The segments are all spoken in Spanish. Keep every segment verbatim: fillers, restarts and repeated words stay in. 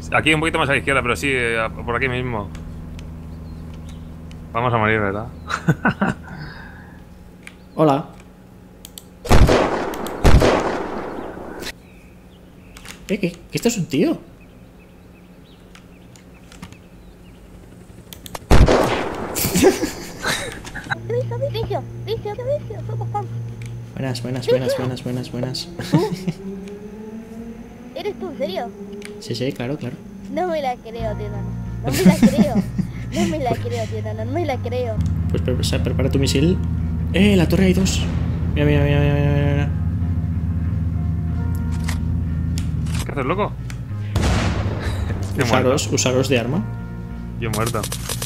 Aquí un poquito más a la izquierda, pero sí, por aquí mismo. Vamos a morir, ¿verdad? Hola. ¿Eh? ¿Qué? ¿Qué esto es un tío? Buenas, buenas, buenas, buenas, buenas, buenas. ¿Eres tú, en serio? Sí, sí, claro, claro. No me la creo, tío, no. No me la creo. No me la creo, tío, no, no me la creo. Pues pre o sea, prepara tu misil. ¡Eh! En la torre hay dos. Mira, mira, mira, mira, mira, mira. ¿Qué haces, loco? Usaros, usaros de arma. Yo he muerto.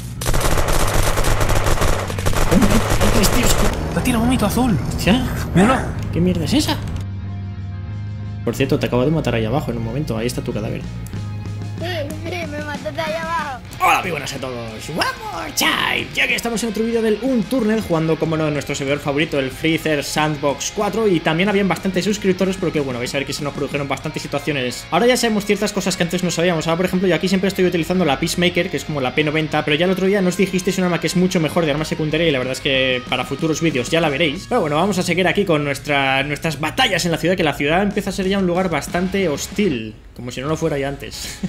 ¡Hay tres tíos! ¡Te tira un vómito azul! ¿Ya? ¡Míralo! ¿Qué mierda es esa? Por cierto, te acabo de matar ahí abajo en un momento. Ahí está tu cadáver. Sí, sí, me mataste ahí abajo. Hola, muy buenas a todos. ¡One more time! Ya que estamos en otro vídeo del Unturned, jugando, como no, en nuestro servidor favorito, el Freezer Sandbox cuatro. Y también habían bastantes suscriptores, porque bueno, vais a ver que se nos produjeron bastantes situaciones. Ahora ya sabemos ciertas cosas que antes no sabíamos. Ahora, por ejemplo, yo aquí siempre estoy utilizando la Peacemaker, que es como la P noventa. Pero ya el otro día nos dijisteis un arma que es mucho mejor de arma secundaria. Y la verdad es que para futuros vídeos ya la veréis. Pero bueno, vamos a seguir aquí con nuestra, nuestras batallas en la ciudad, que la ciudad empieza a ser ya un lugar bastante hostil, como si no lo fuera ya antes.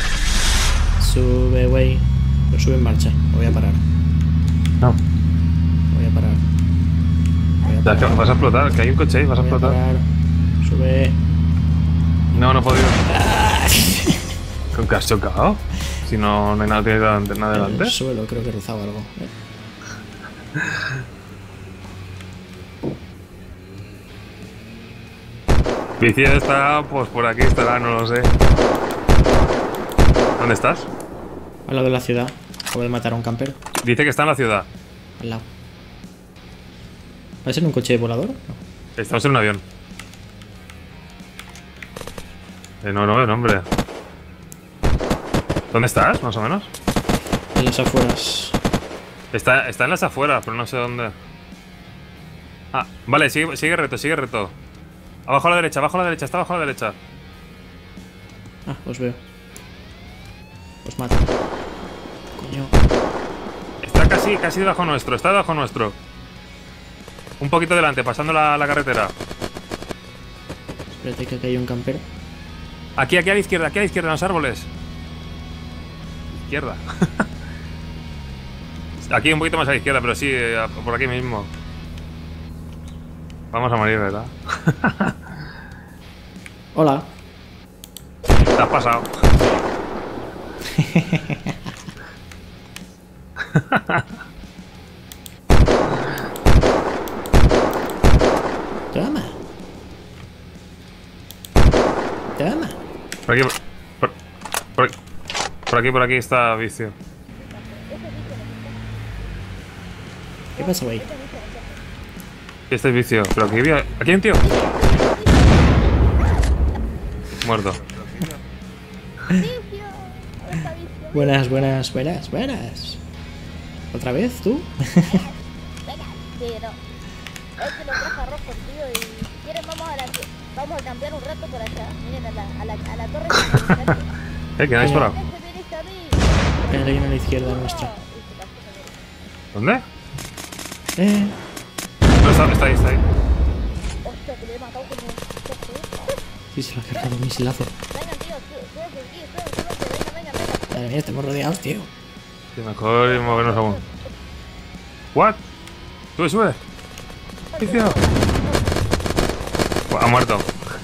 Sube, wey. Lo sube en marcha. Lo voy a parar. No. Voy a parar. Voy a parar. Vas a explotar, que hay un coche ahí, vas a Voy explotar. parar. Sube. No, no he podido. ¿Con qué has chocado? Si no, no hay nada, delante, nada delante. El suelo, creo que he rozado algo. Vici está, pues por aquí estará, no lo sé. ¿Dónde estás? Al lado de la ciudad. Acabo de matar a un camper. Dice que está en la ciudad. Al lado. ¿Va a ser un coche volador? No. Estamos en un avión. Eh, no, no, no, hombre. ¿Dónde estás, más o menos? En las afueras. Está, está en las afueras, pero no sé dónde. Ah, vale, sigue, sigue reto, sigue reto. Abajo a la derecha, abajo a la derecha, está abajo a la derecha. Ah, os veo. Os mato. Coño. Está casi, casi debajo nuestro, está debajo nuestro. Un poquito delante, pasando la, la carretera. Espérate que aquí hay un camper. Aquí, aquí a la izquierda, aquí a la izquierda, en los árboles. Izquierda. Aquí un poquito más a la izquierda, pero sí, por aquí mismo. Vamos a morir, ¿verdad? Hola. Te has pasado. Toma. Toma. Por aquí, por, por, por aquí, por aquí está Vicio. ¿Qué pasa ahí? Este es Vicio, pero aquí, aquí hay un tío. Muerto. Buenas, buenas, buenas, buenas. ¿Otra vez tú? Venga, sí, no. Es que lo trajo arroz contigo y si quieren vamos a, la, vamos a cambiar un rato por allá. Miren, a la, a la, a la torre. Eh, ¿quién ha disparado? Hay alguien a la izquierda nuestra. ¿Dónde? Eh. No, está, está ahí, está ahí. Hostia, que le he matado con un... Sí, se lo ha cargado un misilazo. Venga, tío, súbete aquí, súbete, venga, venga, venga. Madre mía, estamos rodeados, tío. Sí, mejor movernos aún. ¿What? Sube, sube. Vicio. Ha muerto.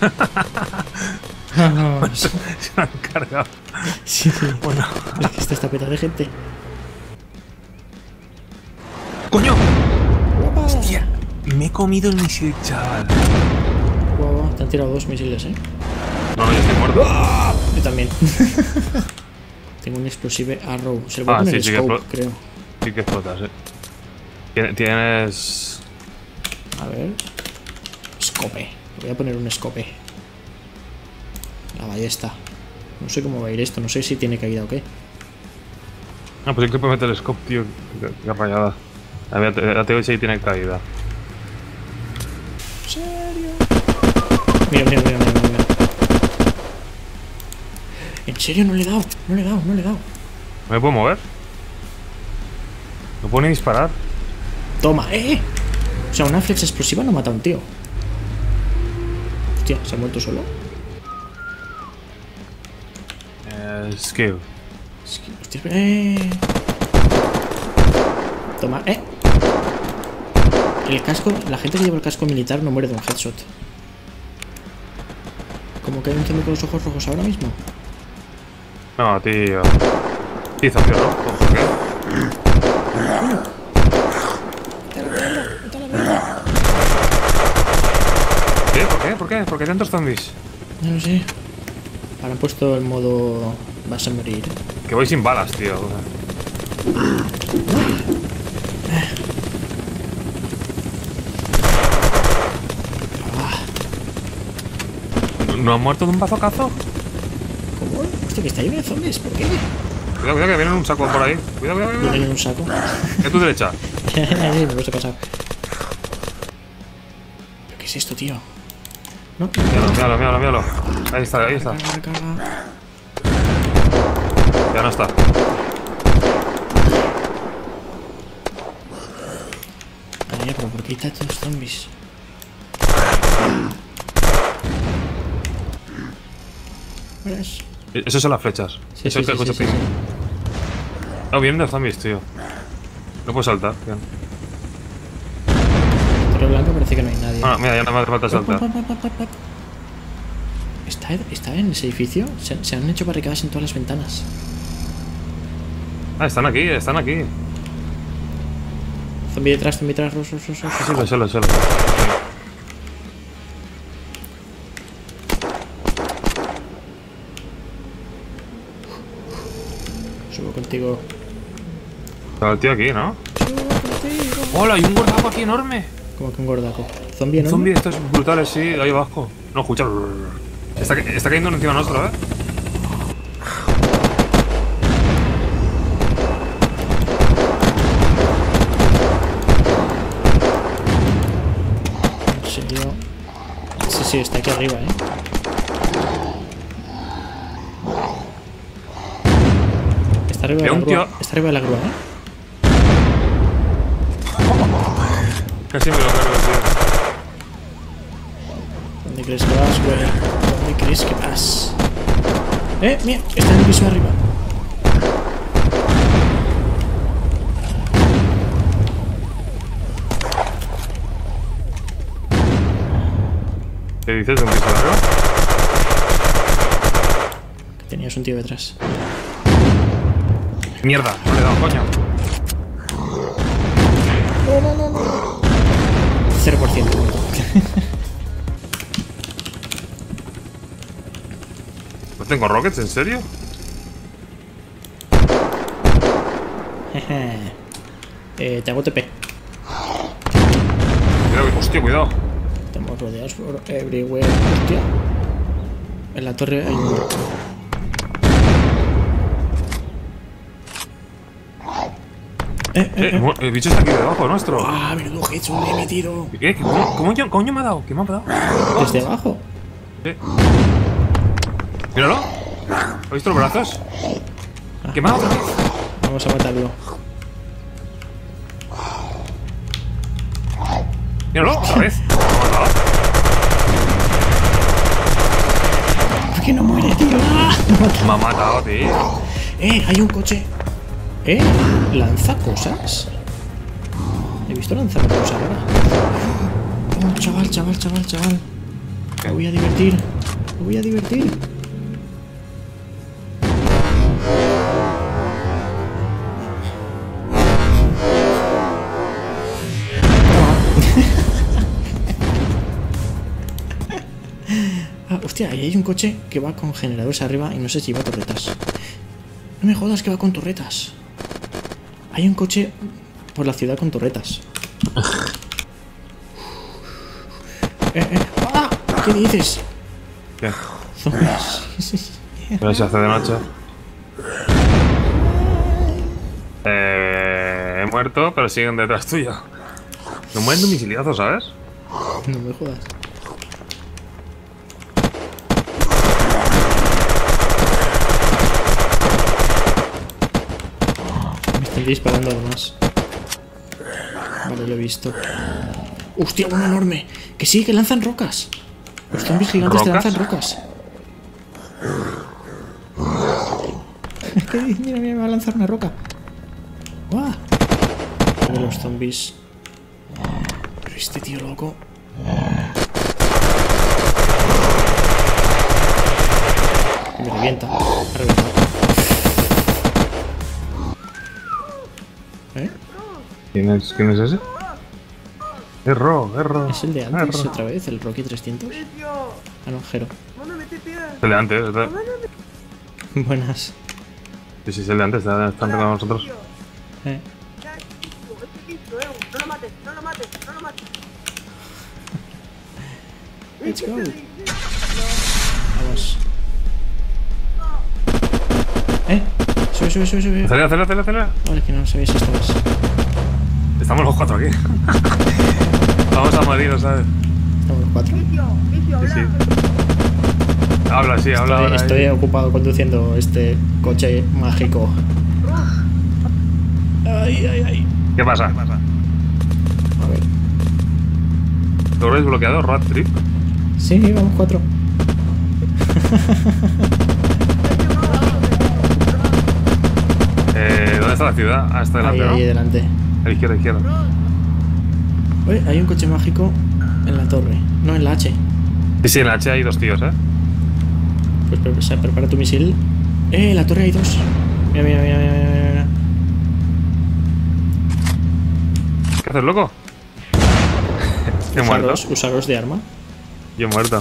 Vamos. Se lo han cargado. Sí, sí. Bueno. Es que esta está petada de gente. ¡Coño! ¡Hostia! Me he comido el misil, chaval. Wow, te han tirado dos misiles, eh. No, no, yo estoy muerto. Yo también. Tengo un explosive arrow. Se lo voy a Ah, poner sí, sí que scope, explo- creo. Sí que explotas, eh. Tien- Tienes... A ver. Scope. Le voy a poner un scope. La ballesta. No sé cómo va a ir esto. No sé si tiene caída o qué. Ah, pues yo que puedo meter el scope, tío. Qué, qué rayada. A ver, la T ocho ahí tiene caída. ¿En serio? Mira, mira, mira, mira, mira. En ¿En serio? No le he dado, no le he dado, no le he dado. ¿No me puedo mover? No puedo ni disparar. Toma, eh. O sea, una flecha explosiva no mata a un tío. Hostia, ¿se ha muerto solo? Eh, skill. Es que, hostia, eh. Toma, eh. El casco, la gente que lleva el casco militar no muere de un headshot. ¿Cómo que hay un zombie con los ojos rojos ahora mismo? No, tío. Hizo, tío, ¿no? ¿Por qué? ¿Qué? ¿Por qué? ¿Por qué? ¿Por qué tantos zombies? No lo sé. Ahora han puesto el modo vas a morir. Que voy sin balas, tío. ¿No han muerto de un bazocazo? ¿Cómo? Hostia, que está lleno de zombies, ¿por qué? Cuidado, cuidado, que viene un saco por ahí. Cuidado, cuidado, cuidado. Vienen en un saco. ¿Qué a tu derecha? Sí, me lo he pasado. ¿Pero qué es esto, tío? No, Míralo, míralo, míralo, míralo. Ahí está, ahí está. Carga, carga. Ya no está. Vaya, pero ¿por qué hay tantos zombies? ¿Verás? Esas son las flechas. Sí, Eso sí, es que sí, sí, escucho sí, ping. sí. No, vienen de zombies, tío. No puedo saltar, tío. Torre blanca parece que no hay nadie. Ah, mira, ya no me hace falta saltar. Pop, pop, pop, pop, pop. ¿Está, ¿Está en ese edificio? Se, se han hecho barricadas en todas las ventanas. Ah, están aquí, están aquí. Zombie detrás, zombie detrás, ros, ros, ros, ros. Sí, lo sé, lo sé, lo sé. Subo contigo. Está el tío aquí, ¿no? Subo contigo. ¡Hola! Hay un gordaco aquí enorme. Como que un gordaco. Zombie Un enorme. zombie de estos brutales, sí, ahí abajo. No, escucha. Está, está cayendo encima nuestro, ¿eh? En serio. Sí, sí, está aquí arriba, eh. Está arriba de Veo la un grúa. tío- Está arriba de la grúa, eh. Casi me lo cargo, tío. ¿Dónde crees que vas, güey? ¿Dónde crees que vas? Eh, mira, está en el piso de arriba. ¿Qué dices de un piso largo? Que tenías un tío detrás. ¡Mierda! No le he dado, coño. cero por ciento muerto. ¿No tengo rockets? ¿En serio? eh, te hago T P. Cuidado, hostia, cuidado. Estamos rodeados por everywhere. Hostia. En la torre hay un... Eh, eh, Eh, eh. mu- el bicho está aquí debajo nuestro. Ah, menudo headshot le he metido. ¿Qué? ¿Qué? ¿Cómo, cómo, yo- coño me ha dado? ¿Qué me ha dado? Desde abajo. Eh. Míralo. ¿Has visto los brazos? ¿Qué me ha dado otra vez? Vamos a matarlo. Míralo, otra vez. Me ha matado. ¿Por qué no muere, tío? ¡Ah! Me ha matado, tío. Eh, hay un coche. Eh, lanza cosas. He visto lanzar cosas ahora. Oh, chaval, chaval, chaval, chaval. Me voy a divertir. Me voy a divertir. Ah, hostia, ahí hay un coche que va con generadores arriba y no sé si va torretas. No me jodas que va con torretas. Hay un coche por la ciudad con torretas. eh, eh. ¡Ah! ¿Qué dices? ¿Qué? Zombies. Pero se hace de noche. Eh, he muerto, pero siguen detrás tuyo. Me mueren de un misiliazo, ¿sabes? No me jodas. Están disparando además. Vale, lo he visto. ¡Hostia, uno enorme! ¡Que sí, que lanzan rocas! Los zombies gigantes te ¿Rocas? lanzan rocas. Mira, mira, me va a lanzar una roca. ¡Guau! De los zombies. Pero este tío loco. Me revienta. Ha reventado. ¿Eh? ¿Quién es, ¿Quién es ese? Es Ro, es Ro. ¿Es el de antes Es Ro. otra vez? ¿El Rocky trescientos? Ah, no, Jero. Es el de antes, ¿verdad? Buenas. Sí, sí, es el de antes, está, está entre nosotros. Eh. No lo mates, no lo mates, no lo mates. Let's go. Vamos. ¿Eh? Sube, sube, sube, sube. Acelera, acelera, acelera, acelera. Vale, que no sabéis si estabas. Estamos los cuatro aquí. Vamos a morir, ¿sabes? Estamos los cuatro. Vicio, vicio, Sí, sí. habla. Habla, sí, habla Estoy, ahora. estoy ahí. ocupado conduciendo este coche mágico. Ay, ay, ay. ¿Qué pasa? A ver. ¿Lo habéis bloqueado, Rat Trip? Sí, vamos cuatro. Eh, ¿Dónde está la ciudad? Ah, está Ahí, delante, ahí ¿no? delante. A la izquierda, a la izquierda. Oye, hay un coche mágico en la torre. No, en la H. Sí, sí, en la H hay dos tíos, ¿eh? Pues pre- o sea, prepara tu misil. Eh, en la torre hay dos. Mira, mira, mira, mira, mira, mira. ¿Qué haces, loco? He muerto. Usaros, usaros de arma. Yo he muerto.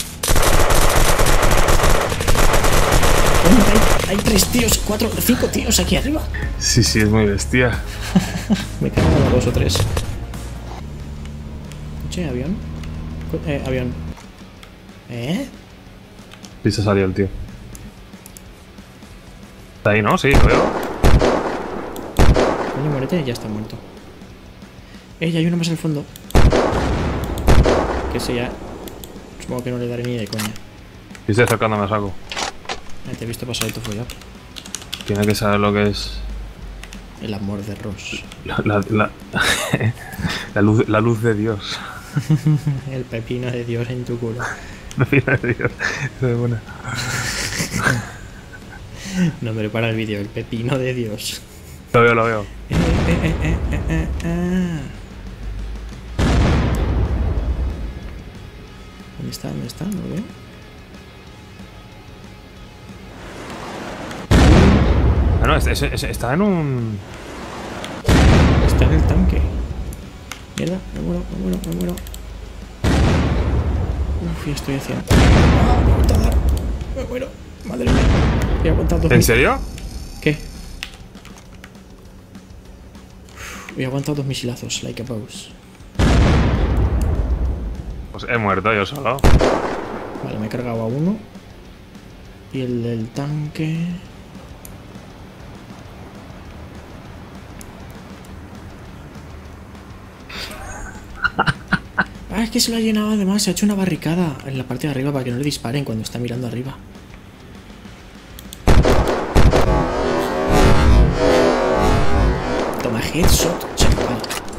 Coño, hay, hay tres tíos, cuatro, cinco tíos aquí arriba. Sí, sí, es muy bestia. Me cago en dos o tres. Coche, avión. Co- eh, avión. ¿Eh? Sí, se salió el tío. Está ahí, ¿no? Sí, lo veo. Coño, muérete, ya está muerto. Eh, ya hay uno más al fondo. Que ese ya. Supongo que no le daré ni de coña. Yo estoy acercándome a saco. Eh, te he visto pasar el tofo ya. Tiene que saber lo que es El amor de Ross. la, la, la, la luz, la luz de Dios. El pepino de Dios en tu culo. La luz de Dios. Eso es buena. No me para el vídeo, el pepino de Dios. Lo veo, lo veo. Eh, eh, eh, eh, eh, eh, eh. ¿Dónde está? ¿Dónde está? No lo veo. Ah, no, es- es- es- está en un... Está en el tanque. Mierda, me muero, me muero, me muero. Uf, ya estoy haciendo. ¡Ah, me he vuelto a dar! Me muero. Madre mía. He aguantado dos ¿En mil- serio? ¿Qué? Uf, he aguantado dos misilazos, like a boss. Pues he muerto yo solo. Vale, me he cargado a uno. Y el del tanque. Ah, es que se lo ha llenado además, se ha hecho una barricada en la parte de arriba para que no le disparen cuando está mirando arriba. Toma headshot, chaval.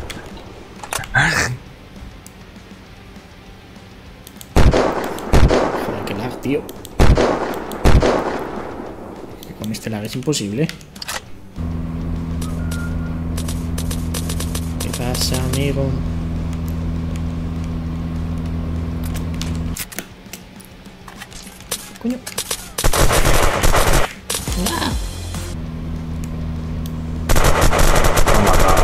Joder, qué lag, tío. Que con este lag es imposible. ¿Qué pasa, amigo? Coño. ¡Ah! Me han matado.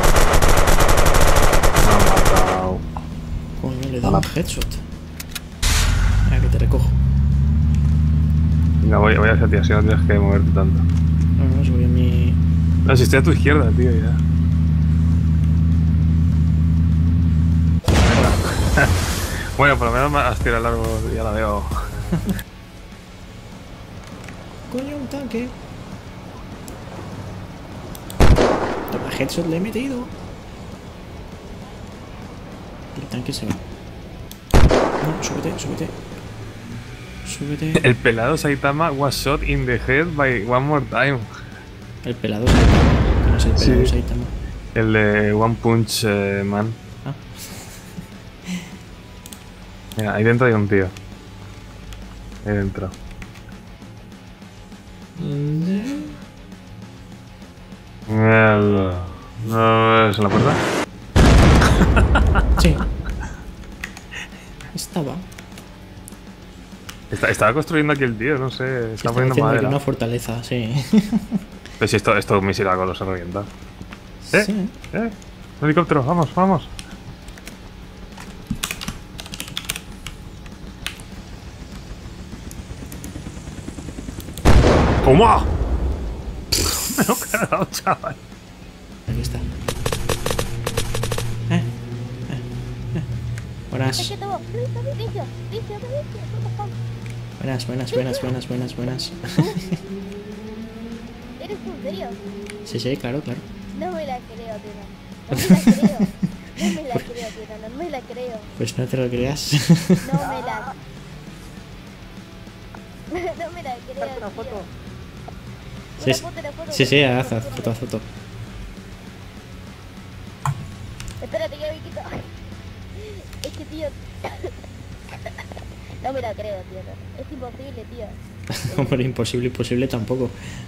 Me han matado. Coño, le he dado un headshot. Mira que te recojo. Venga, voy, voy hacia ti, así no tienes que moverte tanto. No, no, subí a mi... No, si estoy a tu izquierda, tío, ya. Bueno, por lo menos me has tirado largo, ya la veo. Coño, un tanque. Toma headshot, le he metido. El tanque se va. No, súbete, súbete. Súbete. El pelado Saitama was shot in the head by one more time. El pelado se va. Que no tenemos ahí, Sí. tenemos ahí también. El de One Punch eh, Man. Ah. Mira, ahí dentro hay un tío. Ahí dentro. Mierda. ¿No ves en la puerta? Sí. Estaba. Está- estaba construyendo aquí el tío, no sé. Está Estaba poniendo haciendo aquí madera. una fortaleza, sí. Pero si esto, esto misiláculo se revienta. ¿Eh? Sí. ¿Eh? Un helicóptero, vamos, vamos. ¿Cómo? Me lo he cargado, chaval. Aquí está. Eh, eh, eh. Buenas, Es que todo. Listo, listo, listo, listo, listo. Vamos, vamos. buenas, buenas, buenas, buenas, buenas, buenas. ¿Eres tú, en serio? Sí, sí, claro, claro. No me la creo, tío. No me la creo. No me la creo, tío. No me la creo. Pues no te lo creas. No me la... No me la creo, Una foto. tío. Sí, Una foto, una foto, sí, sí, una haz, haz, foto. foto, haz foto. Espérate que me quito. Es que, tío... No me la creo, tío. no. Es imposible, tío. Hombre, imposible, imposible tampoco.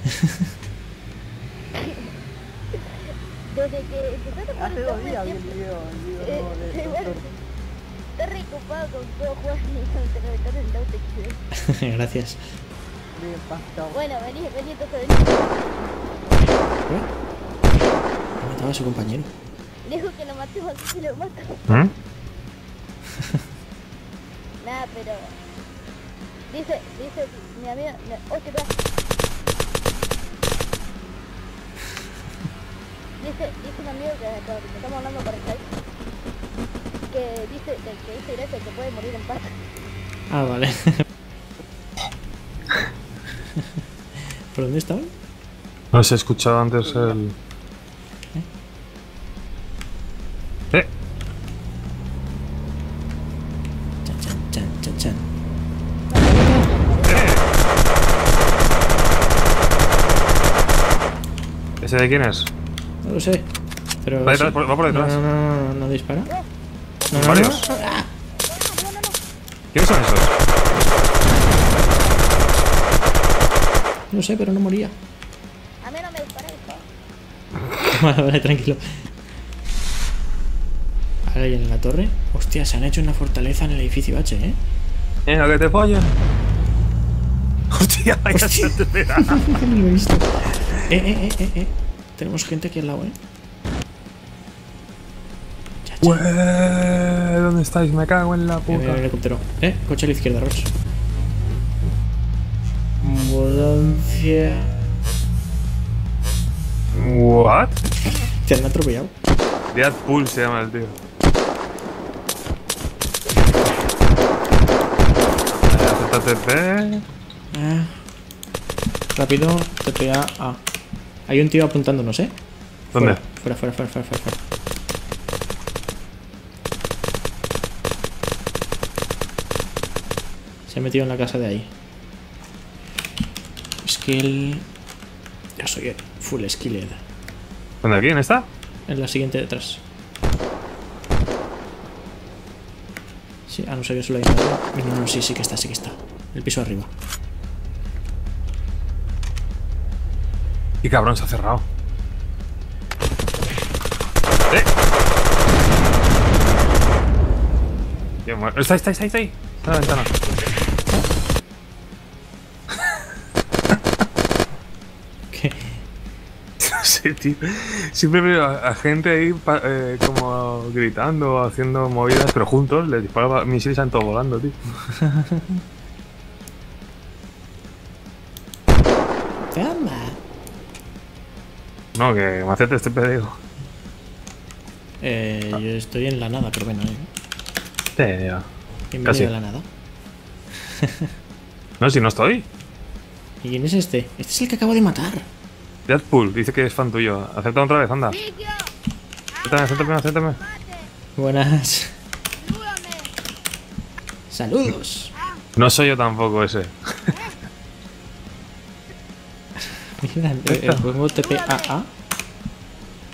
Desde que empezaron a Hace poner dos todo días el vi el tiempo... video, el video Eh, nuevo de eh, bueno, Doctor. está recopado con todo jugar y con te reventó el Lautex. Gracias. Bien pastado. Bueno, vení, vení, entonces vení. ¿Eh? Ha matado a su compañero. Dijo que lo matemos, así que lo mato. ¿Mm? Nada, pero... Dice, dice mi amiga... No, hostia, espera. Dice, dice un amigo que, que que estamos hablando por Skype, que dice, que, que dice gracias que puede morir en paz. Ah, vale. ¿Por dónde estaban? No sé, he escuchado antes el... ¿Eh? Chan, chan, chan, chan, chan. ¿Ese de quién es? No lo sé. Pero Va sí. detrás, por- va por detrás. No, no, no, no, no dispara. No, no, no, ¿Varios? no. Ah, No, no, no, no. ¿Quiénes son esos? no sé, pero no moría. A mí no me disparáis, ¿no? Vale, vale, tranquilo. Ahora y en la torre. Hostia, se han hecho una fortaleza en el edificio H, ¿eh? Venga, que te follen. Hostia, vaya se te pega. No lo he visto. Eh, eh, eh, eh, eh. Tenemos gente aquí al lado, ¿eh? Ya, ya. Ué, ¿dónde estáis? Me cago en la Mira, mira puta. el helicóptero. Eh, coche a la izquierda, Roch. Ambulancia. What? Te han atropellado. Deadpool se llama el tío. Z T P. Ah. Rápido, T P A A. Hay un tío apuntándonos, ¿eh? ¿Dónde? Fuera, fuera, fuera, fuera, fuera, fuera. Se ha metido en la casa de ahí. Skill. Ya soy full skilled. ¿Dónde? ¿Aquí? ¿En esta? En la siguiente detrás. Sí, ah, no sabía solo hay una. No, no, sí, sí que está, sí que está. El piso arriba. Y cabrón, se ha cerrado. ¡Eh! Bien, bueno. Está, está, está, está ahí. Está en la ventana. ¿Qué? No sé, tío. Siempre veo a, a gente ahí pa- eh, como gritando, haciendo movidas, pero juntos les disparan misiles y salen todos volando, tío. Toma. No, que macete este pedido. Eh, yo estoy en la nada, pero bueno, eh. Sí, ya. Bienvenido Casi. a la nada. No, si no estoy. ¿Y quién es este? Este es el que acabo de matar. Deadpool, dice que es fan tuyo. Acepta otra vez, anda. ¡Sitio! Acéptame, acéptame, acéptame. ¡Mate! Buenas. ¡Ayúdame! Saludos. No soy yo tampoco ese. Mira, eh, eh, pongo T P A A.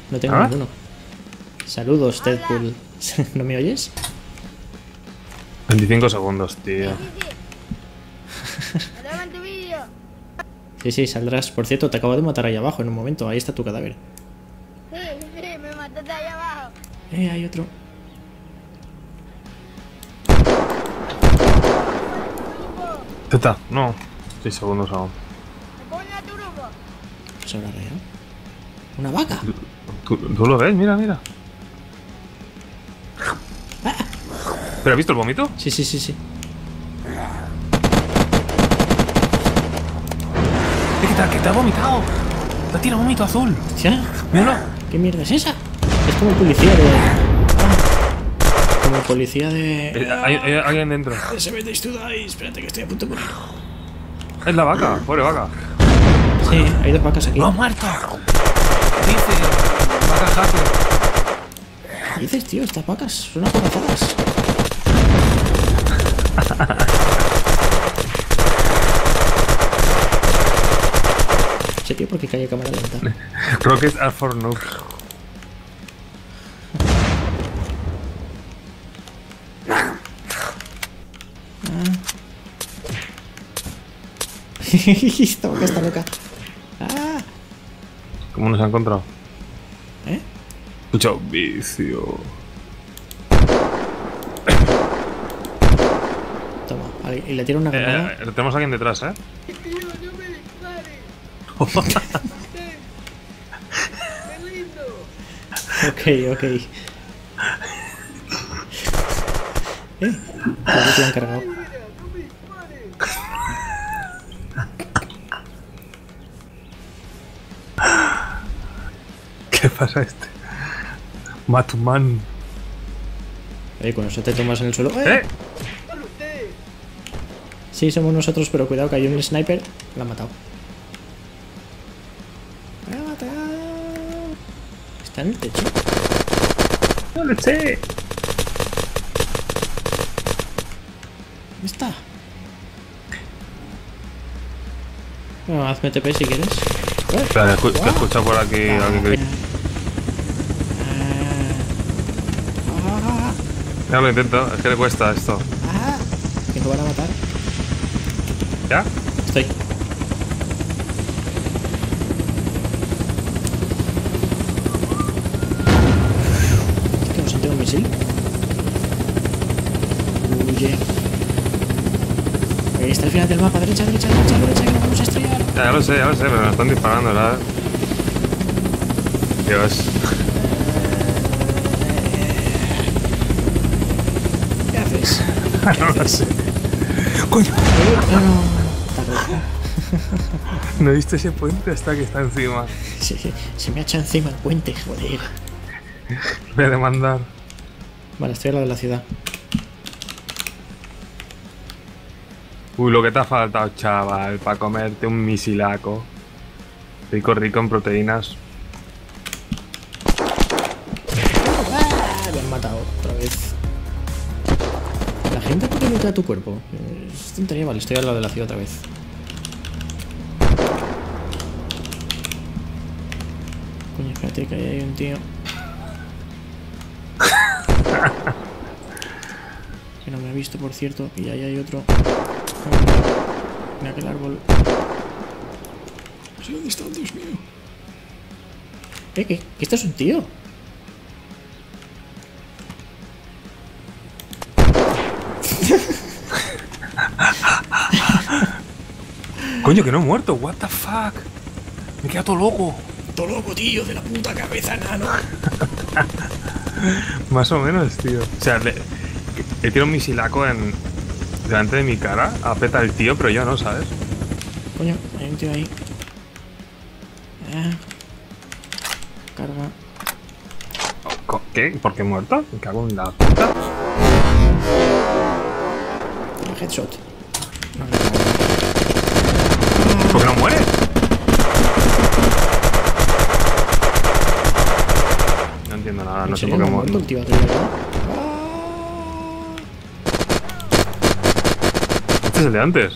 No tengo ¿Ah? ninguno. Saludos, Deadpool. ¿No me oyes? veinticinco segundos, tío. Sí, sí. Graba en tu vídeo. Sí, sí, saldrás. Por cierto, te acabo de matar ahí abajo en un momento. Ahí está tu cadáver. Sí, sí, me mataste ahí abajo. Eh, hay otro. ¿Qué está? No. seis segundos aún. ¿Me pones a tu grupo? Pues ahora real. ¿Una vaca? ¿Tú, tú lo ves? Mira, mira. ¿Pero has visto el vómito? Sí, sí, sí, sí. ¿Qué te, que te ha vomitado? Te ha tirado vómito azul. Hostia, Míralo. ¿qué mierda es esa? Es como policía de... Como policía de... Eh, hay, hay alguien dentro. Se me to die. Espérate que estoy a punto de morir. Es la vaca, pobre vaca. Sí, hay dos vacas aquí. ¡No ha muerto! Dice. Vaca hacker. ¿Qué dices, tío? Estas vacas son acorazadas. ¿En serio? ¿Por qué cae cámara lenta? Rockets are for noobs. Esta vaca está loca. Ah. ¿Cómo nos ha encontrado? ¿Eh? Escucha un vicio. Toma, vale, y le tiro una granada. Eh, eh, tenemos a alguien detrás, ¿eh? Tío, no me dispares. ¡Qué lindo! Ok, ok. ¿Eh? Creo que se lo han cargado. Mira, no me dispares. ¿Qué pasa este? Matman. Oye, con eso te tomas en el suelo. ¡Eh! ¿Eh? ¡Solo usted! Sí, somos nosotros, pero cuidado que hay un sniper. Lo ha matado. ¡Lo ha matado! Está en el techo. No lo sé. ¿Dónde está? Bueno, hazme T P si quieres. ¡Eh! Espera, escu te escucha por aquí alguien que... Ah, Ya lo intento, es que le cuesta esto. ah, que nos van a matar. ¿Ya? Estoy. ¿Qué hemos sentido un misil? Huye. Ahí está el final del mapa. Derecha, derecha, derecha, derecha. Que nos vamos a estrellar. Ya, ya lo sé, ya lo sé, pero me están disparando, ¿verdad? Dios. ¿Qué haces? No lo sé. Coño, Ah, no. Está rojo. ¿no viste ese puente hasta que está encima? Se, se me ha echado encima el puente, joder. Voy a demandar. Vale, estoy al lado de la ciudad. Uy, lo que te ha faltado, chaval, para comerte un misilaco. Rico, rico en proteínas. Ah, me han matado otra vez. La gente por qué lutea tu cuerpo. Es tontería, vale, estoy al lado de la ciudad otra vez. Coño, espérate que ahí hay un tío. Que no me ha visto, por cierto. Y ahí hay otro. Mira aquel árbol. No sé dónde está, Dios mío. ¿Eh? ¿Qué? ¿Que esto es un tío? Coño, que no he muerto, what the fuck. Me he quedado todo loco. Todo loco, tío, de la puta cabeza, nano. Más o menos, tío. O sea, le, he tirado un misilaco en delante de mi cara. Apeta el tío, pero yo no, ¿sabes? Coño, hay un tío ahí. Ah. Carga. Co- ¿Qué? ¿Por qué he muerto? Me cago en la puta. Headshot. ¿Por qué no mueres? No entiendo nada, no ¿En sé serio por qué no ha muerto. muerto el tío aquel, ¿verdad? Este es el de antes.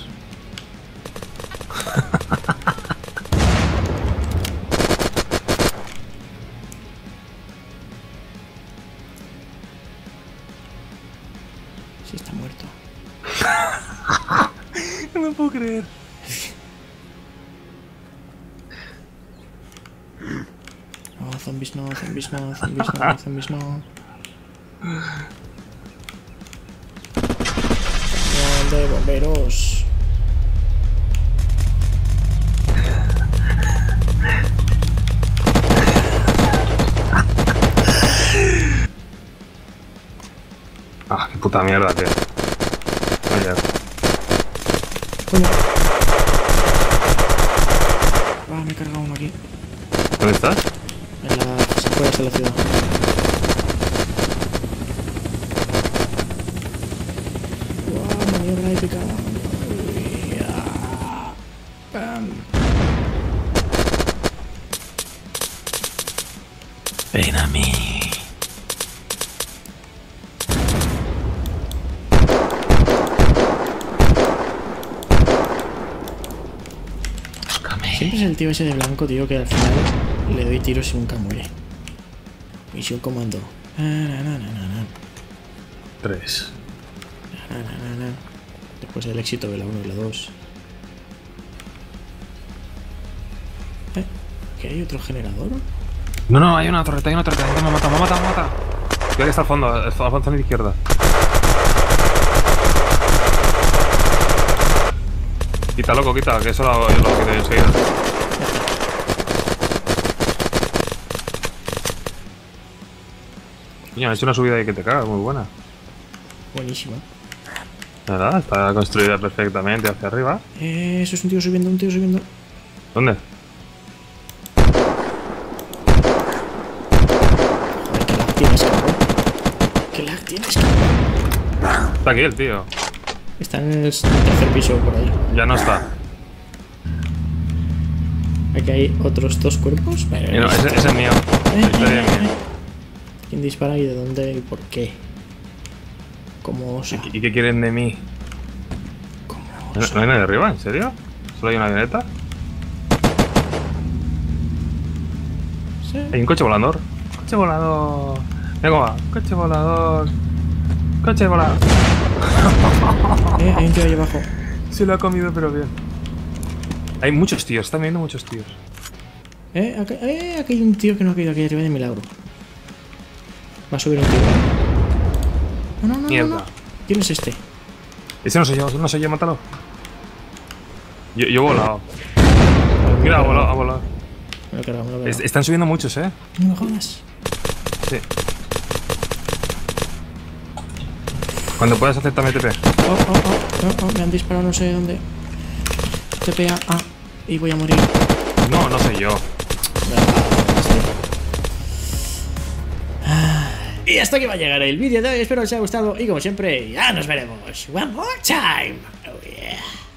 Sí, está muerto. No me puedo creer. No, zombies no, zombies no, zombies no, zombies no. De bomberos. Ah, qué puta mierda, tío. Oye. Coño. Ah, me he cargado uno aquí. ¿Dónde estás? En las afueras de la ciudad. Wow, maniobra épica. Uy, ah, pam. Ven a mí. Siempre es el tío ese de blanco, tío, que al final le doy tiros y nunca muere. Misión comando. Tres. Después del éxito de la uno y la dos. ¿Eh? ¿Que hay otro generador? No, no, hay una torreta, hay una torreta. Me mata, me mata, me mata. Creo que está al fondo, al fondo a la izquierda. Quita, loco, quita, que eso lo, lo quito enseguida. Coño, han hecho una subida ahí que te cagas, muy buena. Buenísima. ¿Verdad? Está construida perfectamente hacia arriba. Eh, eso es un tío subiendo, un tío subiendo. ¿Dónde? Joder, qué lag tienes, cabrón. ¿Qué lag tienes, cabrón? Está aquí el tío. Está en el tercer piso por ahí. Ya no está. Aquí hay otros dos cuerpos. Vale, No, ese, ese es mío. Eh, La historia eh, es mía. eh. ¿Quién dispara y de dónde y por qué? ¿Cómo osa? ¿Y qué quieren de mí? ¿Cómo ¿No, osa? ¿No hay nadie arriba? ¿En serio? ¿Solo hay una avioneta? Sí. Hay un coche volador. Coche volador. Mira cómo va. Coche volador. Coche volador. Eh, hay un tío ahí abajo. Se lo ha comido, pero bien. Hay muchos tíos, están viendo muchos tíos. Eh, aquí, eh, aquí hay un tío que no ha caído aquí arriba de milagro. Va a subir un tío. No, no, no, Mierda. no, no. ¿Quién es este? Ese no soy yo, no soy yo, mátalo. Yo, yo he volado. Mira, ha volado, ha volado. Me lo he cargado, me lo he Es- cargado. están subiendo muchos, eh. No me jodas. Sí. Cuando puedas hacer también T P. Oh, oh, oh, oh, oh, me han disparado no sé dónde. T P A. Ah, y voy a morir. No, no soy yo. Y hasta aquí va a llegar el vídeo de hoy. Espero que os haya gustado. Y como siempre, ya nos veremos. One more time. Oh yeah.